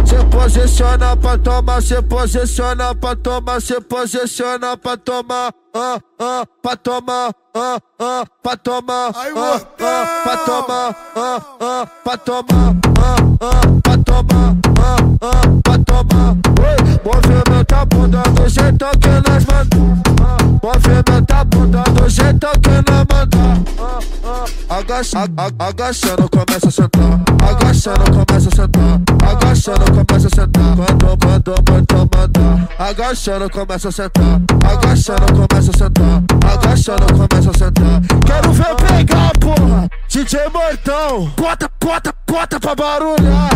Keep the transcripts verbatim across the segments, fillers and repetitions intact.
Se posiciona pra tomar, se posiciona pra tomar, se posiciona pra tomar, ah, ah, pra tomar, ah, ah, pra tomar, ah, ah, pra tomar, ah, ah, pra tomar, ah, ah, pra tomar, ah, ah, pra tomar. Movimenta a bunda do jeito que nós mandamos. Movimenta a bunda do jeito que nós mandamos. Agacha, agachando, começa a sentar. Agachando, começa a sentar. Agachando, começa a sentar. Quando, quando, quando mandar. Agachando, começa a sentar. Agachando, começa a sentar. Agachando, começa a sentar. Quero ver pegar, porra. D J Mortão. Bota, bota, bota pra barulhar.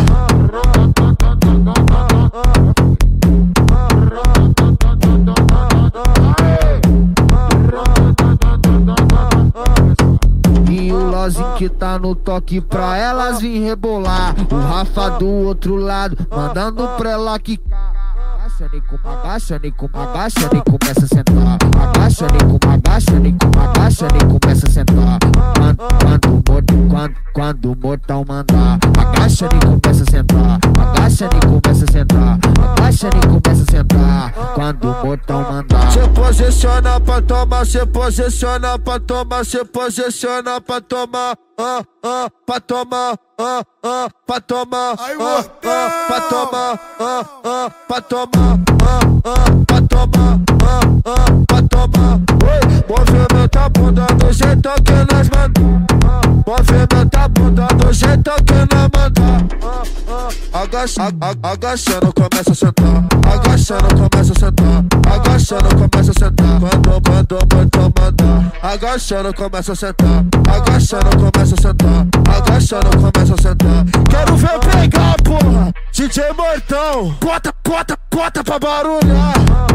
Que tá no toque pra elas vir rebolar. O Rafa do outro lado mandando pra ela quicar. Agacha, Nico, agacha, Nico, agacha, Nico, começa a sentar. Agacha, Nico, agacha, Nico, agacha, Nico, começa a sentar. Quando, quando, quando, quando o mortal mandar. Agacha, Nico, começa a sentar. Agacha, Nico, começa a sentar. Agacha, Nico, começa a sentar. Quando o mortal mandar. Se posiciona pra tomar, se posiciona pra tomar, se posiciona pra tomar. Ah, ah, pra tomar, ah, ah, pra tomar, ah, ah, pra tomar, ah, ah, pra tomar, ah, ah, pra tomar, ah, ah, pra tomar. Movimenta a bunda do jeito que nós mandamos. Movimenta a bunda do jeito que nós mandamos. Agacha, agachando, começa a sentar. Agachando, começa a sentar. Agachando, começa a sentar. Quando, quando, quando mandar. Agachando, começa a sentar. Agachando, começa a sentar. Agachando, começa a sentar. Quero ver pegar, porra. D J Mortão. Bota, bota, bota pra barulhar.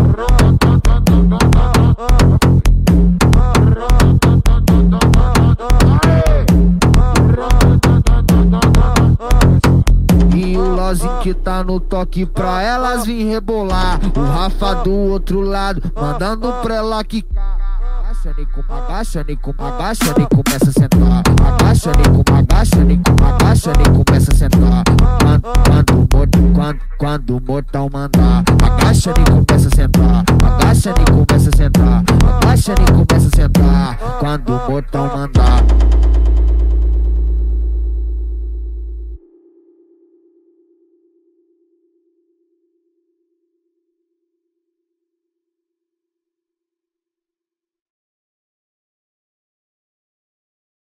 Que tá no toque pra elas vir rebolar. O Rafa do outro lado mandando pra ela quicar. Agacha, Nico, agacha, Nico, agacha, Nico, começa a sentar. Agacha, Nico, agacha, Nico, agacha, Nico, começa a sentar. Quando, quando, quando, quando o mortal mandar. Agacha, Nico, começa a sentar. Agacha, Nico, começa a sentar. Agacha, Nico, começa a sentar. Quando o mortal mandar.